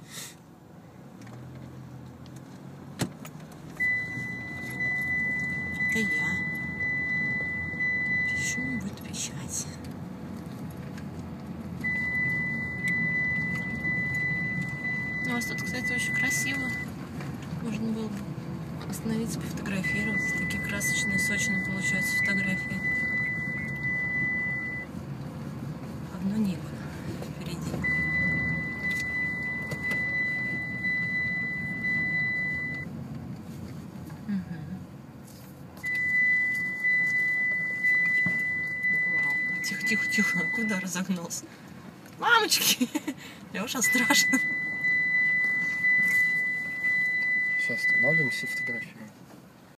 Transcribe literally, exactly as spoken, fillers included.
Это я. Пищу, будет пищать. У вас тут, кстати, очень красиво. Можно было бы остановиться, пофотографироваться. Такие красочные, сочные получаются фотографии. Одно небо впереди. Угу. Вау. Тихо, тихо, тихо. Куда разогнался? Мамочки! Леша, страшно. Сейчас остановимся и фотографируем.